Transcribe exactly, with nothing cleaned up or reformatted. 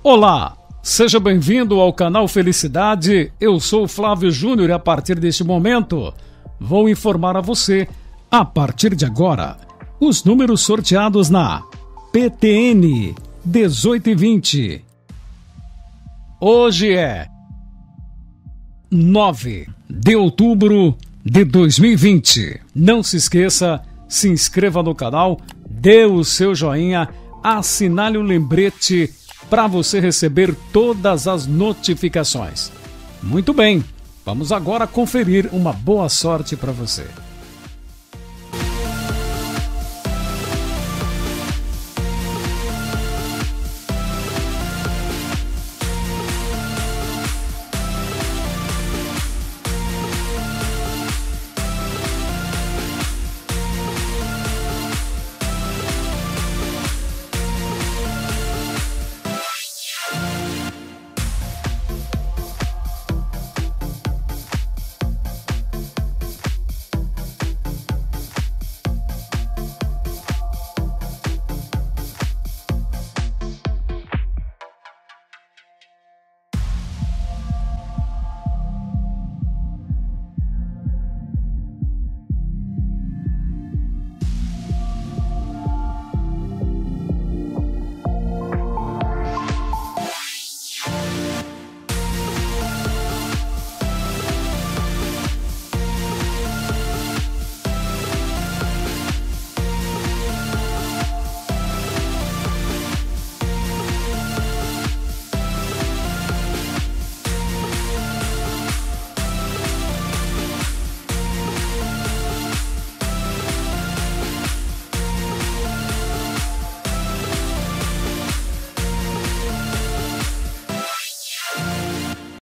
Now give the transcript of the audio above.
Olá, seja bem-vindo ao canal Felicidade. Eu sou o Flávio Júnior e a partir deste momento vou informar a você, a partir de agora, os números sorteados na P T N dezoito e vinte. Hoje é nove de outubro de dois mil e vinte. Não se esqueça, se inscreva no canal, dê o seu joinha, assinale o lembrete para você receber todas as notificações. Muito bem, vamos agora conferir uma boa sorte para você.